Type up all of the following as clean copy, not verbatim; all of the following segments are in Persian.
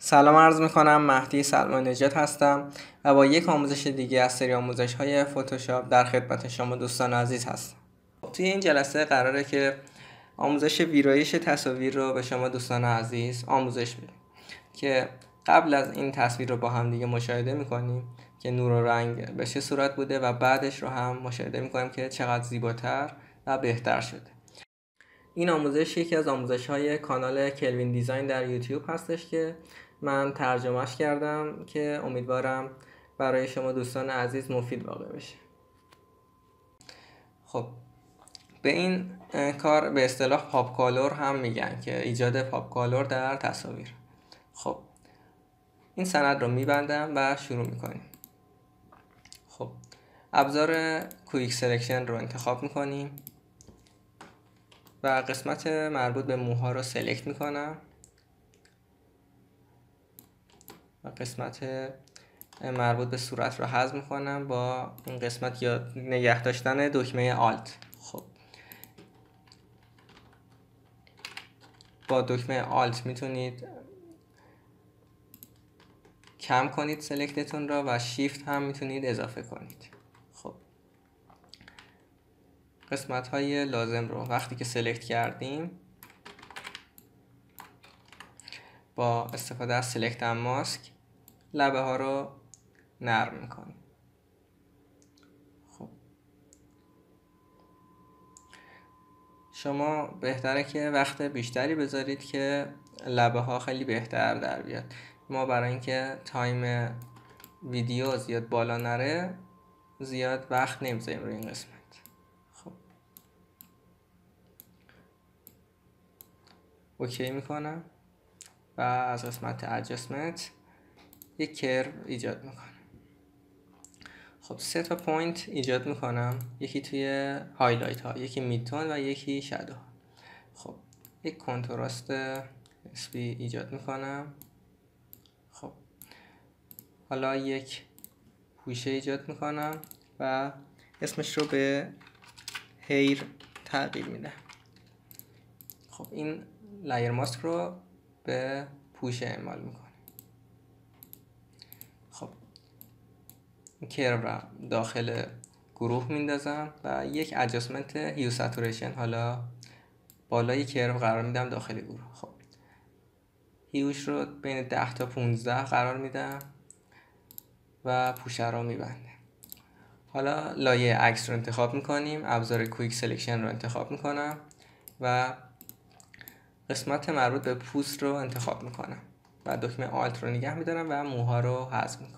سلام عرض میکنم. مهدی سلمان نجات هستم و با یک آموزش دیگه از سری آموزش های فتوشاپ در خدمت شما دوستان عزیز هستم. توی این جلسه قراره که آموزش ویرایش تصاویر رو به شما دوستان عزیز آموزش بدیم که قبل از این تصویر رو با هم دیگه مشاهده میکنیم که نور و رنگ به چه صورت بوده و بعدش رو هم مشاهده میکنیم که چقدر زیباتر و بهتر شده. این آموزش یکی از آموزش‌های کانال کلوین دیزاین در یوتیوب هستش که من ترجمهش کردم که امیدوارم برای شما دوستان عزیز مفید واقع بشه. خب به این کار به اصطلاح پاپ کالور هم میگن که ایجاد پاپ کالور در تصاویر. خب این سند رو میبندم و شروع میکنیم. خب ابزار کویک سلکشن رو انتخاب میکنیم و قسمت مربوط به موها رو سلکت میکنم و قسمت مربوط به صورت رو حذف میکنم با این قسمت یا نگه داشتن دکمه آلت. خب با دکمه آلت میتونید کم کنید سلکتتون را و شیفت هم میتونید اضافه کنید. خب قسمت های لازم رو وقتی که سلکت کردیم با استفاده از سلکت اند ماسک لبه ها رو نرم میکنیم. خب شما بهتره که وقت بیشتری بذارید که لبه ها خیلی بهتر در بیاد. ما برای اینکه تایم ویدیو زیاد بالا نره زیاد وقت نمیذاریم روی این قسمت. خب اوکی میکنم و از قسمت ادجستمنت یک کرو ایجاد میکنم. خب 3 تا پوینت ایجاد میکنم، یکی توی هایلایت ها، یکی میدتون و یکی شادو. خب یک کنتراست نسبی ایجاد میکنم. خب حالا یک پوشه ایجاد میکنم و اسمش رو به هیر تغییر میدم. خب این لایر ماسک رو به پوشه اعمال میکنم. خب این کرو رو داخل گروه میندازم و یک ادجستمنت هیو ساتوریشن حالا بالای کرو قرار میدم داخل گروه. خب هیوش رو بین 10 تا 15 قرار میدم و پوشه رو میبنده. حالا لایه عکس رو انتخاب میکنیم، ابزار کویک سلکشن رو انتخاب میکنم و قسمت مربوط به پوست رو انتخاب میکنم و دکمه آلت رو نگه میدارم و موها رو حذف میکنم.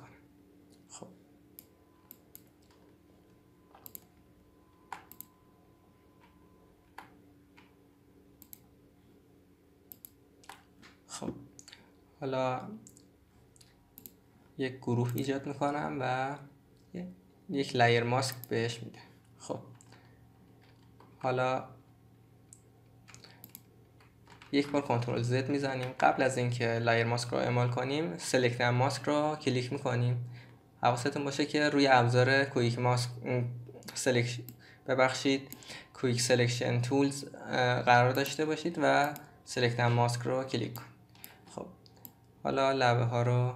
خب حالا یک گروه ایجاد میکنم و یک لایر ماسک بهش میده. خب حالا یک بار کنترل زد میزنیم. قبل از اینکه لایر ماسک رو اعمال کنیم سلکت ماسک رو کلیک میکنیم. حواستون باشه که روی ابزار کویک ماسک کویک سلکشن تولز قرار داشته باشید و سلکت ماسک رو کلیک کنید. خب حالا لبه ها رو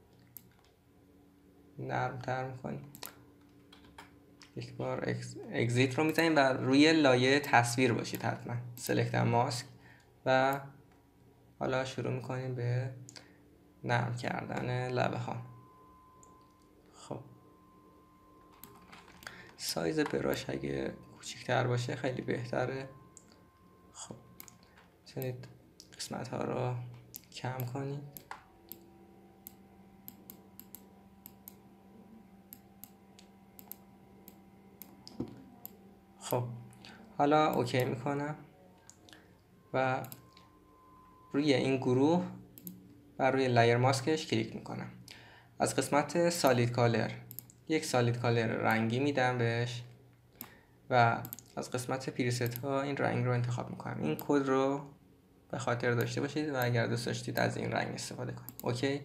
نرم تر میکنیم. یک بار اگزیت رو میزنیم و روی لایه تصویر باشید حتما. سلکت ماسک و حالا شروع میکنیم به نرم کردن لبه ها. خب سایز براش اگه کوچیک‌تر باشه خیلی بهتره. خب میتونید قسمت ها رو کم کنید. خب حالا اوکی میکنم و روی این گروه و روی لایر ماسکش کلیک میکنم. از قسمت سالید کالر یک سالید کالر رنگی میدم بهش و از قسمت پریست ها این رنگ رو انتخاب میکنم. این کد رو به خاطر داشته باشید و اگر دوست داشتید از این رنگ استفاده کنید. اوکی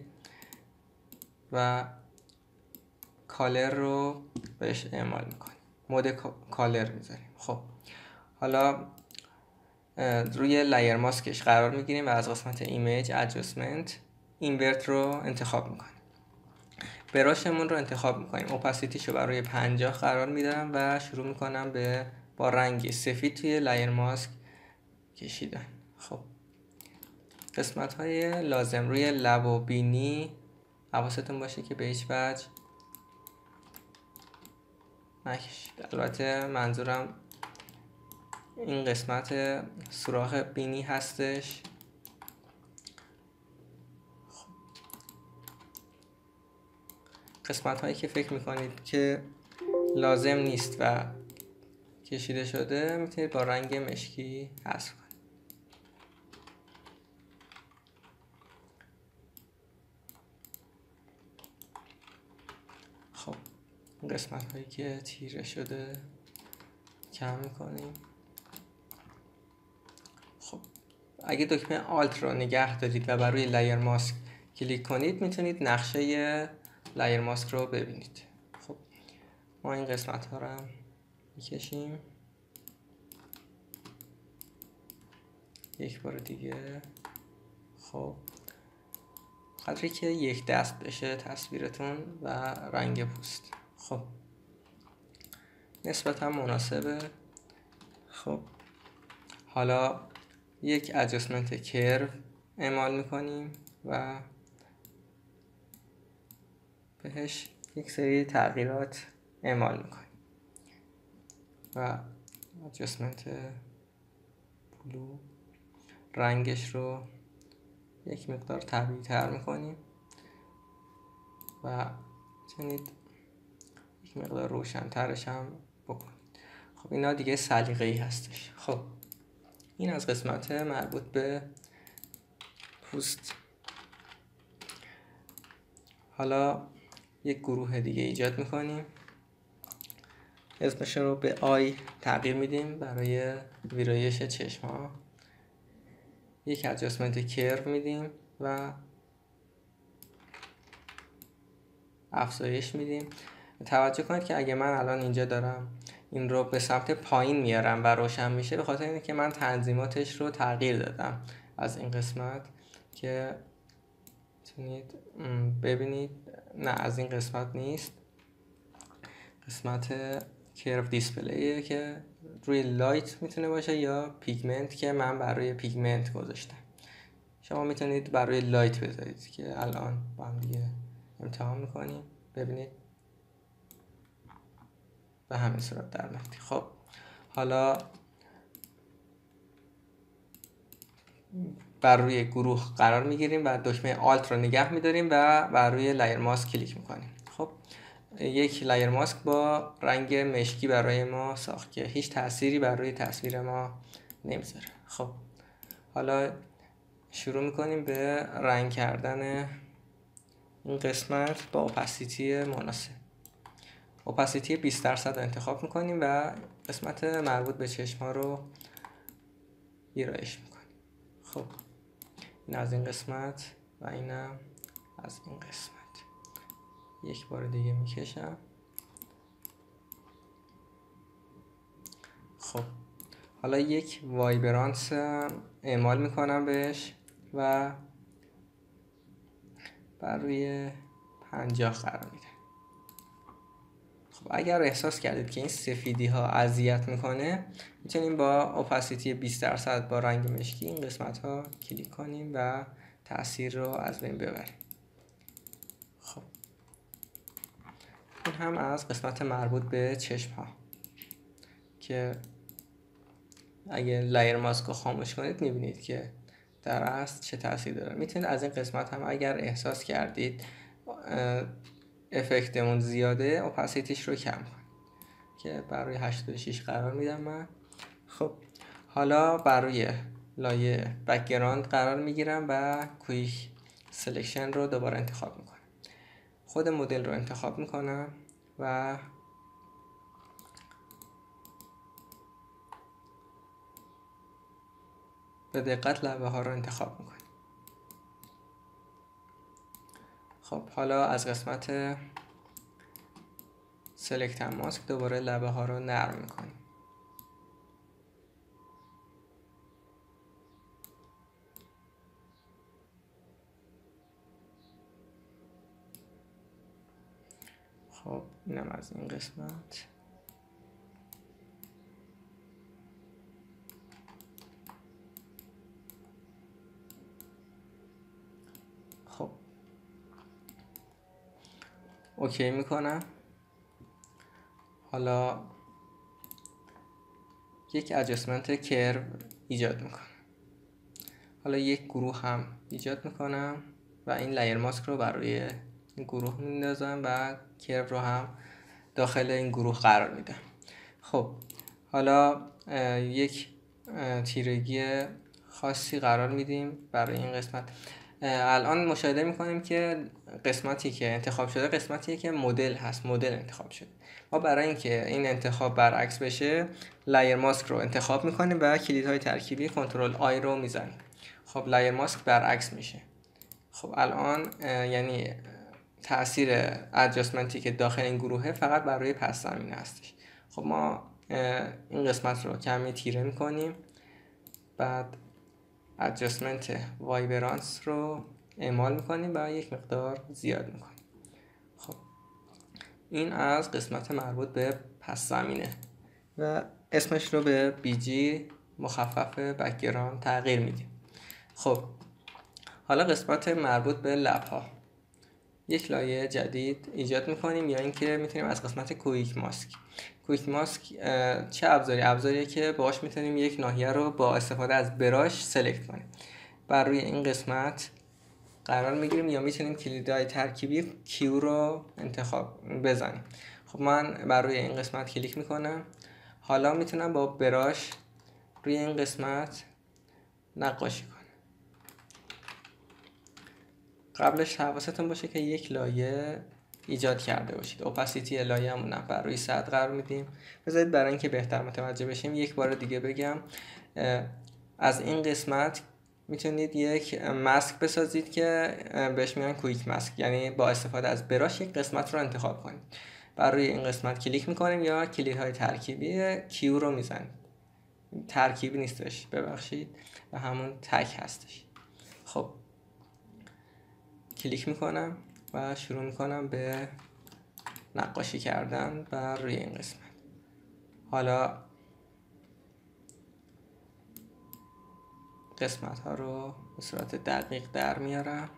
و کالر رو بهش اعمال میکنیم. مود کالر میذاریم. خب حالا روی لایر ماسکش قرار میگیریم و از قسمت ایمیج ادجستمنت اینورت رو انتخاب میکنیم. براشمون رو انتخاب میکنیم. اوپاسیتیش رو برای 50 قرار میدم و شروع میکنم با رنگ سفید توی لایر ماسک کشیدن. خب قسمت های لازم روی لب و بینی حواستون باشه که به هیچ وجه نکشید. البته منظورم این قسمت سوراخ بینی هستش. قسمت هایی که فکر میکنید که لازم نیست و کشیده شده میتونید با رنگ مشکی حذف کنید. خب این قسمت هایی که تیره شده کم میکنیم. خب اگه دکمه آلت رو نگه دارید و بر روی لایر ماسک کلیک کنید میتونید نقشه لایر ماسک رو ببینید. خب ما این قسمت ها رو هم میکشیم یک بار دیگه. خب قدری که یک دست بشه تصویرتون و رنگ پوست. خب نسبتا مناسبه. خب حالا یک ادجستمنت کرو اعمال میکنیم و بهش یک سری تغییرات اعمال میکنیم و ادجستمنت بلو رنگش رو یک مقدار طبیعی تر میکنیم و میتونید یک مقدار روشن ترش هم بکنید. خب اینا دیگه سلیقه‌ای هستش. خب این از قسمت مربوط به پوست. حالا یک گروه دیگه ایجاد میکنیم. اسمش رو به آی تغییر میدیم برای ویرایش چشم ها. یک ادجستمنت کرو میدیم و افزایش میدیم. توجه کنید که اگه من الان اینجا دارم این رو به سمت پایین میارم و روشن میشه به خاطر اینه که من تنظیماتش رو تغییر دادم از این قسمت که میتونید ببینید. نه از این قسمت نیست، قسمت کرو دیسپلیه که روی لایت میتونه باشه یا پیگمنت که من برای پیگمنت گذاشتم. شما میتونید برای لایت بذارید که الان با هم دیگه امتحان میکنیم. ببینید به همین صورت در میاد. خب حالا بر روی گروه قرار میگیریم و دکمه آلت رو نگه میداریم و بر روی لایر ماسک کلیک میکنیم. خب یک لایر ماسک با رنگ مشکی برای ما ساخت که هیچ تأثیری بر روی تصویر ما نمیذاره. خب حالا شروع میکنیم به رنگ کردن این قسمت با اوپاسیتی مناسب. اوپاسیتی 20% رو انتخاب میکنیم و قسمت مربوط به چشم ها رو ویرایش میکنیم. خب این از این قسمت و اینم از این قسمت. یک بار دیگه میکشم. خب حالا یک وایبرانس اعمال میکنم بهش و بر روی 50 قرار میدم. خب اگر احساس کردید که این سفیدی ها اذیت میکنه میتونیم با اوپاسیتی 20% با رنگ مشکی این قسمت ها کلیک کنیم و تأثیر رو از بین ببریم. خب این هم از قسمت مربوط به چشم ها که اگه لایر ماسک رو خاموش کنید میبینید که در اصل چه تأثیر داره. میتونید از این قسمت هم اگر احساس کردید افکتمون زیاده اوپاسیتیش رو کم کنید که برای 86 قرار میدم من. خب حالا برای لایه بک‌گراند قرار میگیرم و کویک سلکشن رو دوباره انتخاب میکنم. خود مدل رو انتخاب میکنم و به دقت لبه ها رو انتخاب میکنیم. خب حالا از قسمت سلکت ماسک دوباره لبه ها رو نرم میکنیم. خب اینم از این قسمت. خب اوکی میکنم. حالا یک ادجستمنت کرو ایجاد میکنم. حالا یک گروه هم ایجاد میکنم و این لایر ماسک رو برای این گروه میندازم و کرو رو هم داخل این گروه قرار میدم. خب حالا یک تیرگی خاصی قرار میدیم برای این قسمت. الان مشاهده میکنیم که قسمتی که انتخاب شده قسمتیه که مدل هست، مدل انتخاب شده. ما برای اینکه این انتخاب برعکس بشه لایر ماسک رو انتخاب میکنیم و کلیدهای ترکیبی کنترل آی رو میزنیم. خب لایر ماسک برعکس میشه. خب الان یعنی تاثیر ادجستمنتی که داخل این گروهه فقط برای پس زمینه هستش. خب ما این قسمت رو کمی تیره میکنیم، بعد ادجستمنت وایبرانس رو اعمال میکنیم و یک مقدار زیاد میکنیم. خب این از قسمت مربوط به پس زمینه و اسمش رو به BG مخفف بک‌گراند تغییر میدیم. خب حالا قسمت مربوط به لب ها، یک لایه جدید ایجاد میکنیم، یا اینکه میتونیم از قسمت کویک ماسک چه ابزاریه که باهاش میتونیم یک ناحیه رو با استفاده از براش سلکت کنیم. بر روی این قسمت قرار میگیریم یا میتونیم کلیدهای ترکیبی کیو رو انتخاب بزنیم. خب من بر روی این قسمت کلیک میکنم. حالا میتونم با براش روی این قسمت نقاشی کنم. قبلش حواستون باشه که یک لایه ایجاد کرده باشید. اوپاسیتی لایه‌مون بر روی 100 قرار میدیم. بذارید برای اینکه بهتر متوجه بشیم یک بار دیگه بگم. از این قسمت میتونید یک ماسک بسازید که بهش میگن کویک ماسک، یعنی با استفاده از براش یک قسمت رو انتخاب کنید. بر روی این قسمت کلیک میکنیم یا کلیدهای ترکیبی کیو رو میزنید. ترکیبی نیستش، ببخشید، و همون تک هستش. خب کلیک میکنم و شروع میکنم به نقاشی کردن بر روی این قسمت. حالا قسمت ها رو به صورت دقیق در میارم.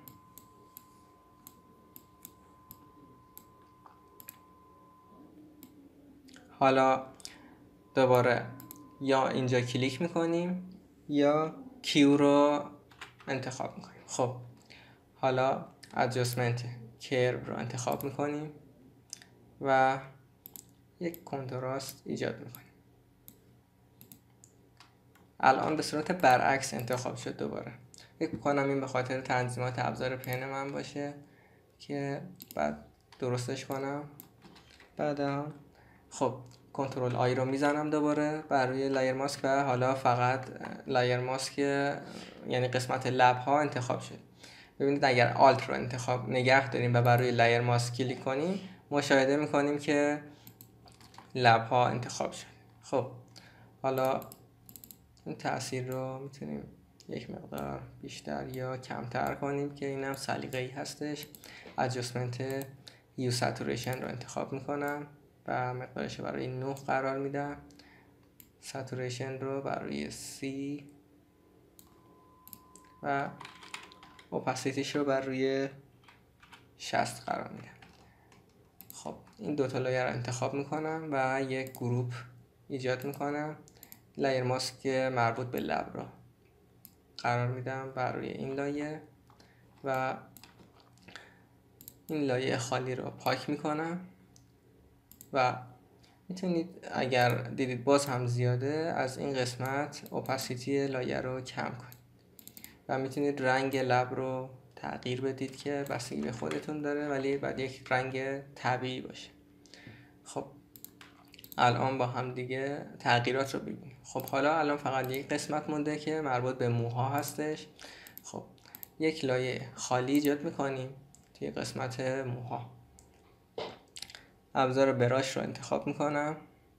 حالا دوباره یا اینجا کلیک میکنیم یا کیو رو انتخاب میکنیم. خب حالا ادجستمنت کرو رو انتخاب میکنیم و یک کنتراست ایجاد میکنیم. الان به صورت برعکس انتخاب شد. دوباره فکر میکنم این به خاطر تنظیمات ابزار پن من باشه که بعد درستش کنم بعدا. خب کنترل آی رو میزنم دوباره بر روی لایر ماسک و حالا فقط لایر ماسک یعنی قسمت لب ها انتخاب شد. ببینید اگر آلت رو انتخاب نگه داریم و بر روی لایر ماسک کلیک کنیم مشاهده میکنیم که لب ها انتخاب شد. خب حالا این تاثیر رو میتونیم یک مقدار بیشتر یا کمتر کنیم که اینم سلیقه‌ای هستش. ادجستمنت هیو ساتوریشن رو انتخاب میکنم و مقدارش رو برای 9 قرار میدم. ساتوریشن رو برای 30 و اوپاسیتیش رو بر روی 60 قرار میدم. خب این دوتا لایه رو انتخاب میکنم و یک گروپ ایجاد میکنم. لایر ماسک مربوط به لب رو قرار میدم بر روی این لایه و این لایه خالی رو پاک میکنم و میتونید اگر دیدید باز هم زیاده از این قسمت اوپاسیتی لایه رو کم کنید و میتونید رنگ لب رو تغییر بدید که بستگی به خودتون داره، ولی باید یک رنگ طبیعی باشه. خب الان با هم دیگه تغییرات رو ببینیم. خب حالا الان فقط یک قسمت مونده که مربوط به موها هستش. خب یک لایه خالی ایجاد میکنیم توی قسمت موها. ابزار براش رو انتخاب میکنم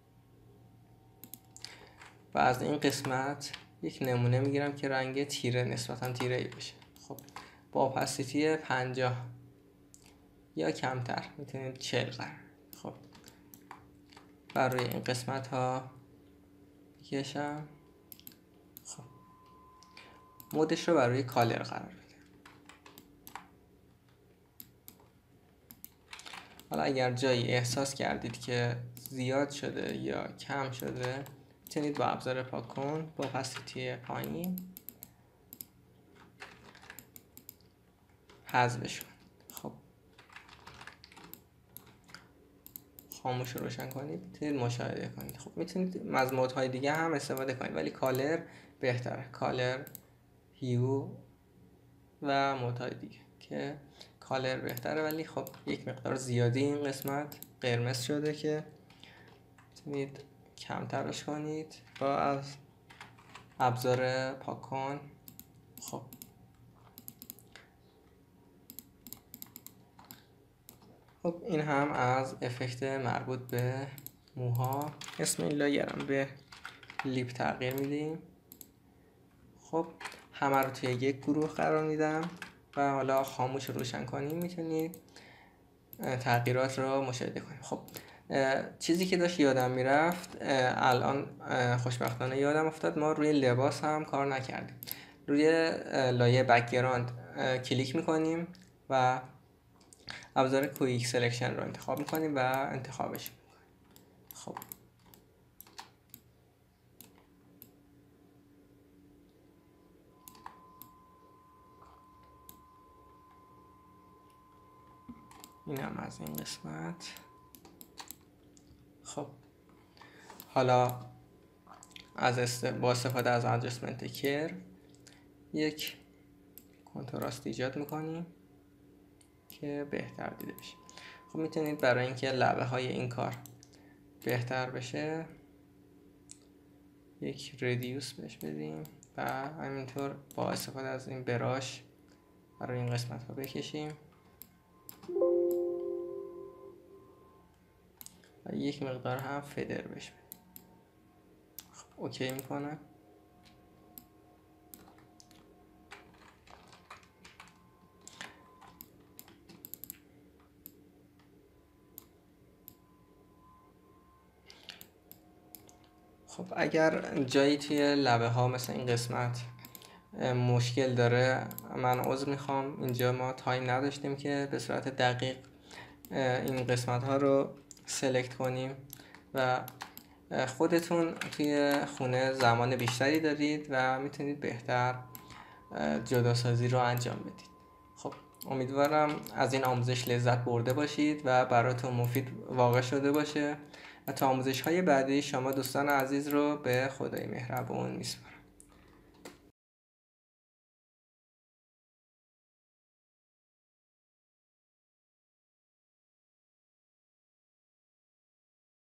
و از این قسمت یک نمونه میگیرم که رنگ تیره، نسبتا تیره ای بشه. خب با اپاسیتی 50 یا کمتر، میتونید 40 قرار. بر روی این قسمت ها بکشم. خب مودش رو بر روی کالر قرار بده. حالا اگر جایی احساس کردید که زیاد شده یا کم شده، میتونید با ابزار پاک کن با opacity پایین حذفش کنید. خب خاموش رو روشن کنید، میتونید مشاهده کنید. خب میتونید از مودهای دیگه هم استفاده کنید ولی کالر بهتره. کالر، هیو و مودهای دیگه که کالر بهتره، ولی خب یک مقدار زیادی این قسمت قرمز شده که میتونید کمترش کنید با از ابزار پاک کن. خب این هم از افکت مربوط به موها. اسم این لایه رو به لیپ تغییر میدیم. خب همه رو توی یک گروه قرار میدم و حالا خاموش روشن کنیم میتونید تغییرات رو مشاهده کنیم. خب چیزی که داشت یادم میرفت الان خوشبختانه یادم افتاد، ما روی لباس هم کار نکردیم. روی لایه بک‌گراند کلیک میکنیم و ابزار کویک سلکشن رو انتخاب میکنیم و انتخابش میکنیم. خب این هم از این قسمت. خب حالا با استفاده از ادجستمنت کرو یک کنتراست ایجاد میکنیم که بهتر دیده بشه. خب میتونید برای اینکه لبه های این کار بهتر بشه یک ردیوس بهش بدیم و همینطور با استفاده از این براش برای این قسمت ها بکشیم و یک مقدار هم فدر بهش بدیم. خب اوکی میکنه. خب اگر جایی توی لبه ها مثل این قسمت مشکل داره، من عذر میخوام. اینجا ما تایم نداشتیم که به صورت دقیق این قسمت ها رو سلکت کنیم و خودتون توی خونه زمان بیشتری دارید و میتونید بهتر جداسازی رو انجام بدید. خب امیدوارم از این آموزش لذت برده باشید و براتون مفید واقع شده باشه و تا آموزش های بعدی شما دوستان عزیز رو به خدای مهربون میسپارم.